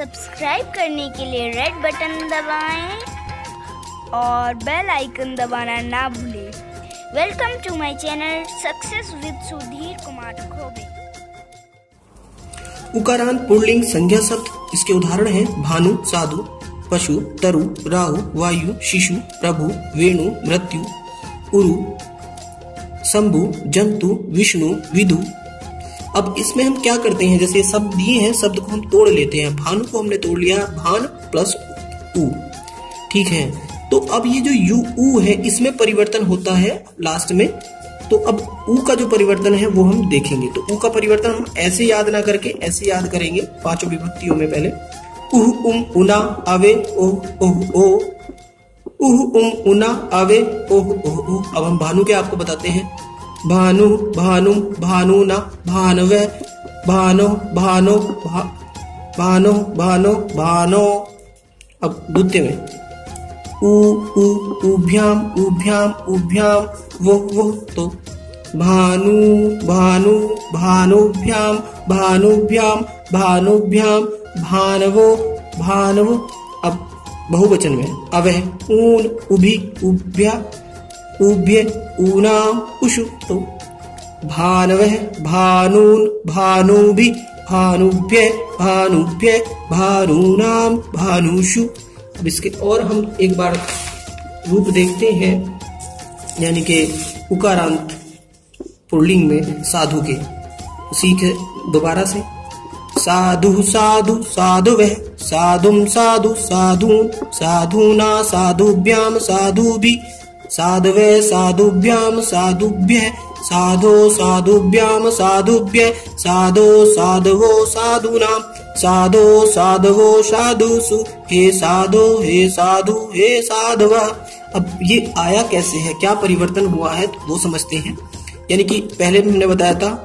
Subscribe करने के लिए रेड बटन दबाएं और बेल आइकन दबाना ना भूलें। Welcome to my channel success with Sudhir Kumar Khobe. उकारांत पुल्लिंग संज्ञा शब्द, इसके उदाहरण हैं भानु, साधु, पशु, तरु, राहु, वायु, शिशु, प्रभु, वेणु, मृत्यु, उरु, शंभु, जंतु, विष्णु, विदु। अब इसमें हम क्या करते हैं, जैसे शब्द दिए हैं, शब्द को हम तोड़ लेते हैं। भानु को हमने तोड़ लिया, भान प्लस उ, ठीक है। तो अब ये जो यू उ है, इसमें परिवर्तन होता है लास्ट में। तो अब उ का जो परिवर्तन है वो हम देखेंगे। तो उ का परिवर्तन हम ऐसे याद ना करके ऐसे याद करेंगे, पांचों विभक्तियों में। पहले उह उम उना अवे ओह ओह ओ, उह उम उना अवे ओह ओह ओ। अब हम भानु के आपको बताते हैं, भानु भानु भानु ना भानवे, भानो भानो भानो भानो भानो। अब द्वितीय में उ उ उभ्याम उभ्याम उभ्याम वो। तो भानु भानु भानुभ्याम भानुभ्याम भानुभ्याम भानवो भानवो। अब बहुवचन में अवह ऊन उभि उभ्या उभ्य ऊनाम उषु। तो भानवः भानून भानुभि भानुभ्य भानुभ्य भानूनाम भानुषु। अब इसके और हम एक बार रूप देखते हैं, यानी कि उकारांत पुल्लिंग में साधु के। सीखे दोबारा से, साधु साधु साधुवः साधुम साधु साधून साधूना साधुभ्याम साधुभि साधवे साधुभ्याम साधुभ्य साधो साधुभ्याम साधुभ्य साधो साधवो साधूनाम साधो साधवो साधुषु हे साधो हे साधु हे साधव। अब ये आया कैसे है, क्या परिवर्तन हुआ है, तो वो समझते हैं। यानी कि पहले हमने बताया था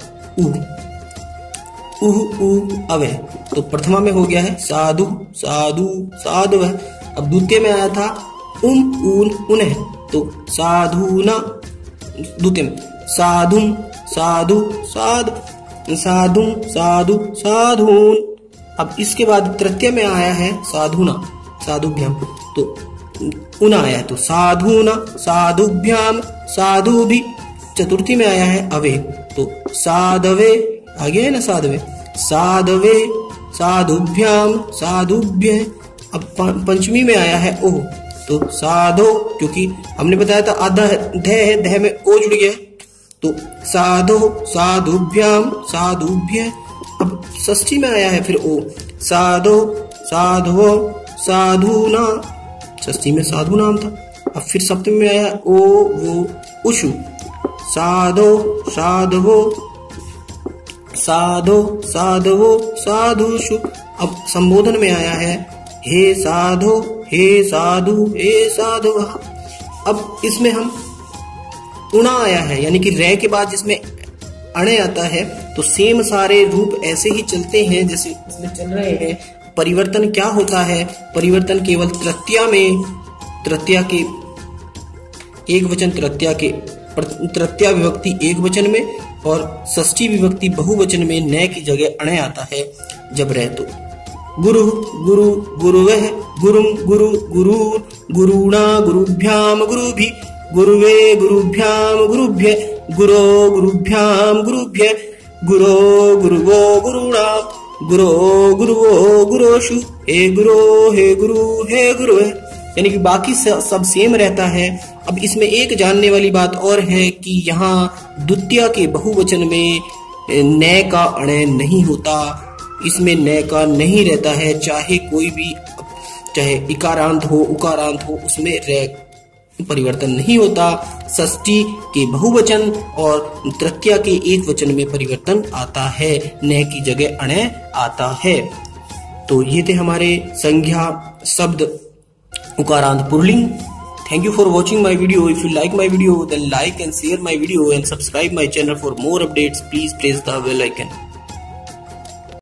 उह उ अवे, तो प्रथमा में हो गया है साधु साधु साधव। अब द्वितीय में आया था ऊन उन्ह, तो साधुना। द्वितीय में साधुम साधु साध साधुम साधु साधून। अब इसके बाद तृतीय में आया है साधुना साधुभ्याम, तो उना आया, तो साधुना साधुभ्याम साधुभि। चतुर्थी में आया है अवे, तो साधवे आ गया है ना, साधवे साधवे साधुभ्याम साधुभ्य। अब पंचमी में आया है ओ, तो साधो, क्योंकि हमने बताया था आधा ध है, ध में ओ जुड़ गया है, तो साधो साधुभ्याम साधुभ्य। अब षष्ठी में आया है फिर ओ, साधो साधवो साधुना, षष्ठी में साधु नाम था। अब फिर सप्तमी में आया ओ वो उषु, साधो साधवो साधो साधवो साधुषु। अब संबोधन में आया है हे साधो हे साधु हे साधु। अब इसमें हम उणा आया है, यानी कि रे के बाद जिसमें अणे आता है, तो सेम सारे रूप ऐसे ही चलते हैं जैसे इसमें चल रहे हैं। परिवर्तन क्या होता है, परिवर्तन केवल तृतीया में, तृतीया के एक वचन, तृतीया विभक्ति एक वचन में और षष्ठी विभक्ति बहुवचन में न की जगह अणे आता है जब रहे। तो गुरु गुरु गुरुवः गुरुम गुरु गुरु गुरुणा गुरुभ्याम गुरुभि गुरुवे गुरुभ्याम गुरुभ्य गुरो गुरुभ्याम गुरुभ्य गुरो गुरुवो गुरुणा गुरो गुरुवो गुरोषु हे गुरो हे गुरु हे गुरुवे। यानी कि बाकी सब सेम रहता है। अब इसमें एक जानने वाली बात और है कि यहाँ द्वितीया के बहुवचन में न का अणे नहीं होता, इसमें न का नहीं रहता है। चाहे कोई भी, चाहे इकारांत हो उकारांत हो, उसमें रे परिवर्तन नहीं होता। षष्ठी के बहुवचन और तृतीया के एक वचन में परिवर्तन आता है, न की जगह अणे आता है। तो ये थे हमारे संज्ञा शब्द उकारांत पुल्लिंग। Thank you for watching my video. If you like my video, then like and share my video and subscribe my channel for more updates. Please press the bell icon.